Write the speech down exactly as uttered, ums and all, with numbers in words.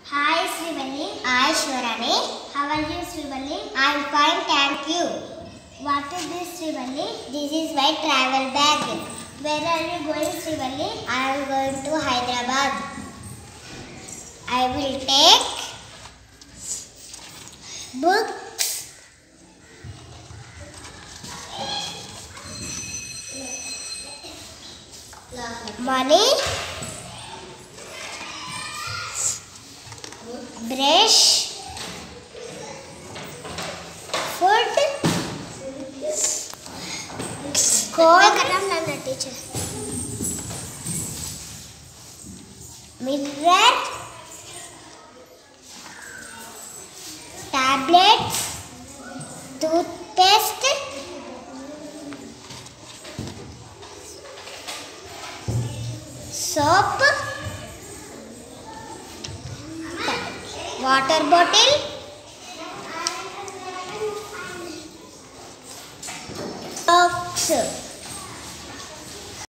Hi Srivalli. Hi Suraram. How are you Srivalli? I am fine, thank you. What is this Srivalli? This is my travel bag. Where are you going Srivalli? I am going to Hyderabad. I will take books, money, brush, food, coat, teacher. mirror, tablets, toothpaste, soap, water bottle, box.